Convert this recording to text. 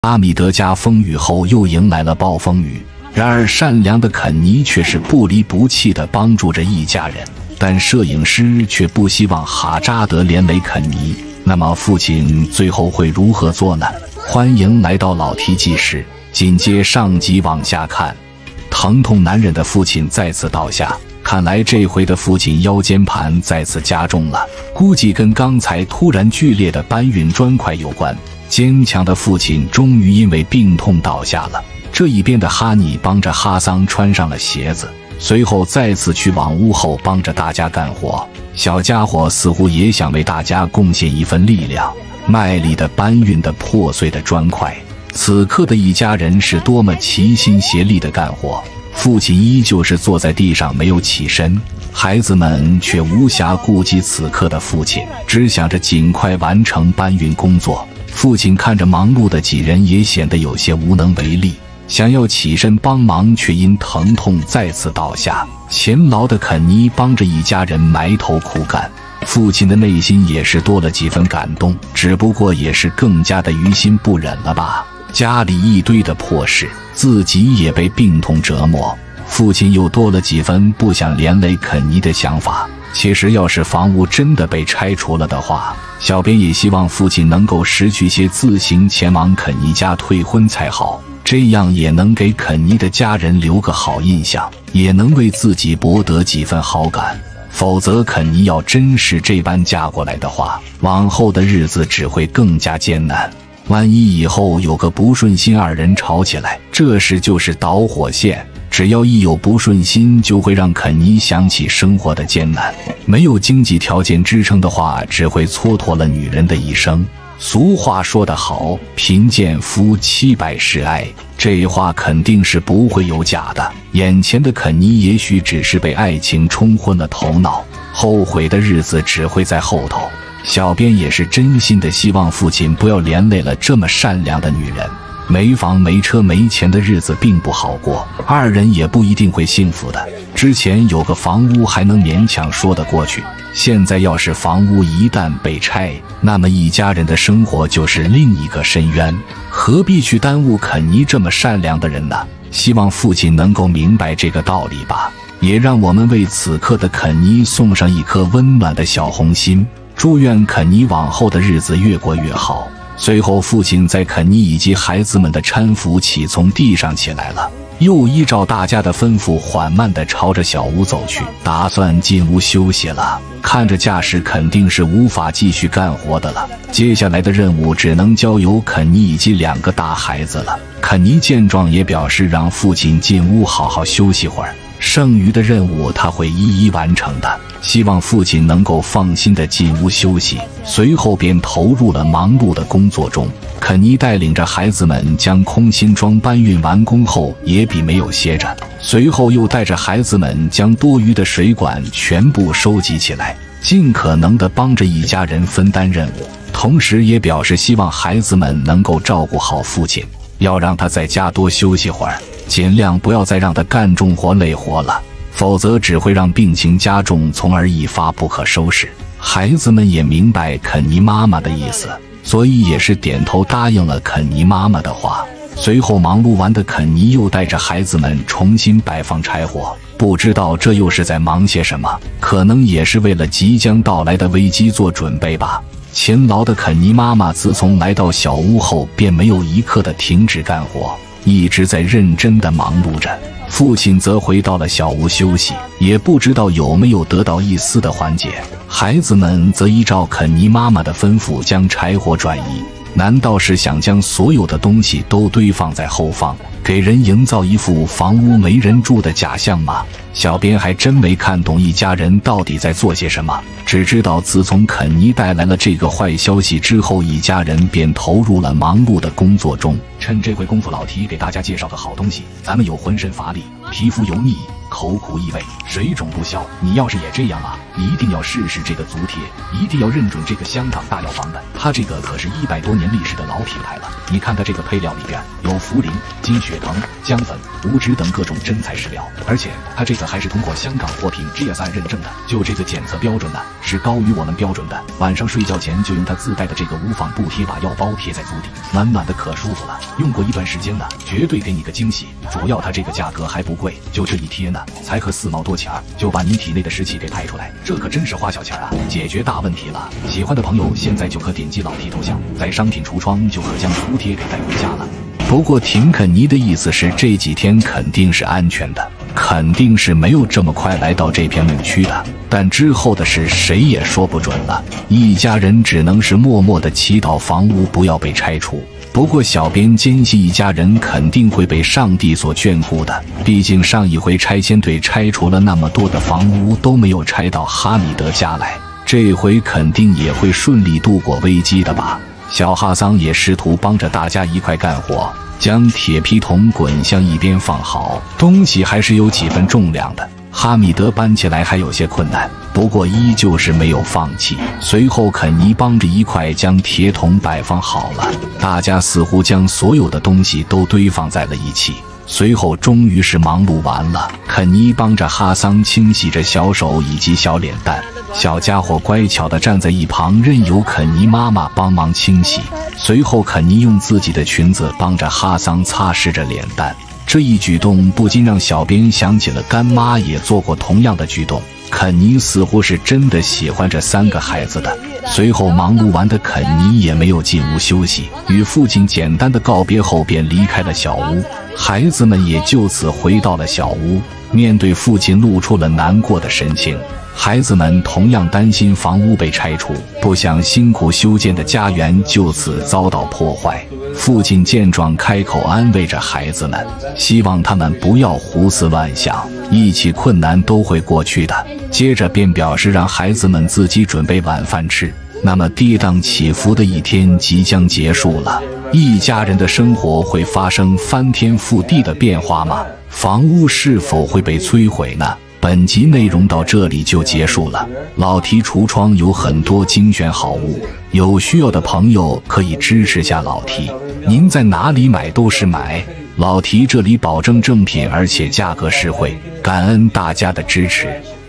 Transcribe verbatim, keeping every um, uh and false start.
阿米德家风雨后又迎来了暴风雨，然而善良的肯尼却是不离不弃地帮助着一家人。但摄影师却不希望哈扎德连累肯尼，那么父亲最后会如何做呢？欢迎来到老 T 纪实，紧接上集往下看。疼痛难忍的父亲再次倒下，看来这回的父亲腰间盘再次加重了，估计跟刚才突然剧烈的搬运砖块有关。坚强的父亲终于因为病痛倒下了。这一边的哈尼帮着哈桑穿上了鞋子，随后再次去往屋后帮着大家干活。小家伙似乎也想为大家贡献一份力量，卖力地搬运的破碎的砖块。此刻的一家人是多么齐心协力地干活。父亲依旧是坐在地上没有起身，孩子们却无暇顾及此刻的父亲，只想着尽快完成搬运工作。父亲看着忙碌的几人，也显得有些无能为力，想要起身帮忙，却因疼痛再次倒下。勤劳的肯尼帮着一家人埋头苦干，父亲的内心也是多了几分感动，只不过也是更加的于心不忍了吧。家里一堆的破事，自己也被病痛折磨，父亲又多了几分不想连累肯尼的想法。其实要是房屋真的被拆除了的话，小编也希望父亲能够识趣些，自行前往肯尼家退婚才好，这样也能给肯尼的家人留个好印象，也能为自己博得几分好感。否则肯尼要真是这般嫁过来的话，往后的日子只会更加艰难。万一以后有个不顺心，二人吵起来，这时就是导火线，只要一有不顺心，就会让肯尼想起生活的艰难。没有经济条件支撑的话，只会蹉跎了女人的一生。俗话说得好，贫贱夫妻百事哀，这话肯定是不会有假的。眼前的肯尼也许只是被爱情冲昏了头脑，后悔的日子只会在后头。小编也是真心的希望父亲不要连累了这么善良的女人。没房没车没钱的日子并不好过，二人也不一定会幸福的。之前有个房屋还能勉强说得过去，现在要是房屋一旦被拆，那么一家人的生活就是另一个深渊，何必去耽误肯尼这么善良的人呢？希望父亲能够明白这个道理吧，也让我们为此刻的肯尼送上一颗温暖的小红心，祝愿肯尼往后的日子越过越好。随后父亲在肯尼以及孩子们的搀扶起从地上起来了，又依照大家的吩咐缓慢地朝着小屋走去，打算进屋休息了。看着架势肯定是无法继续干活的了，接下来的任务只能交由肯尼以及两个大孩子了。肯尼见状也表示让父亲进屋好好休息会儿，剩余的任务他会一一完成的，希望父亲能够放心地进屋休息。随后便投入了忙碌的工作中。肯尼带领着孩子们将空心桩搬运完工后，也比没有歇着，随后又带着孩子们将多余的水管全部收集起来，尽可能地帮着一家人分担任务，同时也表示希望孩子们能够照顾好父亲，要让他在家多休息会儿，尽量不要再让他干重活累活了，否则只会让病情加重，从而一发不可收拾。孩子们也明白肯尼妈妈的意思，所以也是点头答应了肯尼妈妈的话。随后忙碌完的肯尼又带着孩子们重新摆放柴火，不知道这又是在忙些什么，可能也是为了即将到来的危机做准备吧。勤劳的肯尼妈妈自从来到小屋后，便没有一刻的停止干活，一直在认真的忙碌着。父亲则回到了小屋休息，也不知道有没有得到一丝的缓解。孩子们则依照肯尼妈妈的吩咐将柴火转移，难道是想将所有的东西都堆放在后方，给人营造一副房屋没人住的假象吗？小编还真没看懂一家人到底在做些什么，只知道自从肯尼带来了这个坏消息之后，一家人便投入了忙碌的工作中。趁这回功夫，老提给大家介绍个好东西，咱们有浑身乏力、皮肤油腻、 口苦意味，水肿不消。你要是也这样啊，一定要试试这个足贴，一定要认准这个香港大药房的，它这个可是一百多年历史的老品牌了。你看它这个配料里边有茯苓、金血藤、姜粉、五脂等各种真材实料，而且它这个还是通过香港货品 G S I 认证的，就这个检测标准呢是高于我们标准的。晚上睡觉前就用它自带的这个无纺布贴把药包贴在足底，暖暖的可舒服了。用过一段时间呢，绝对给你个惊喜。主要它这个价格还不贵，就这一贴呢，才可四毛多钱儿，就把您体内的湿气给排出来，这可真是花小钱啊，解决大问题了。喜欢的朋友现在就可点击老 T 头像，在商品橱窗就可将足贴给带回家了。不过婷肯尼的意思是这几天肯定是安全的，肯定是没有这么快来到这片牧区的，但之后的事谁也说不准了。一家人只能是默默地祈祷房屋不要被拆除。不过小编坚信一家人肯定会被上帝所眷顾的，毕竟上一回拆迁队拆除了那么多的房屋都没有拆到哈米德家来，这回肯定也会顺利度过危机的吧。小哈桑也试图帮着大家一块干活，将铁皮桶滚向一边放好，东西还是有几分重量的，哈米德搬起来还有些困难，不过依旧是没有放弃。随后肯尼帮着一块将铁桶摆放好了，大家似乎将所有的东西都堆放在了一起。随后终于是忙碌完了，肯尼帮着哈桑清洗着小手以及小脸蛋，小家伙乖巧地站在一旁，任由肯尼妈妈帮忙清洗。随后肯尼用自己的裙子帮着哈桑擦拭着脸蛋，这一举动不禁让小编想起了干妈也做过同样的举动。肯尼似乎是真的喜欢这三个孩子的。随后忙碌完的肯尼也没有进屋休息，与父亲简单的告别后便离开了小屋，孩子们也就此回到了小屋，面对父亲露出了难过的神情。孩子们同样担心房屋被拆除，不想辛苦修建的家园就此遭到破坏。父亲见状开口安慰着孩子们，希望他们不要胡思乱想，一起困难都会过去的。接着便表示让孩子们自己准备晚饭吃。那么跌宕起伏的一天即将结束了，一家人的生活会发生翻天覆地的变化吗？房屋是否会被摧毁呢？本集内容到这里就结束了。老提橱窗有很多精选好物，有需要的朋友可以支持下老提。您在哪里买都是买，老提这里保证正品而且价格实惠，感恩大家的支持。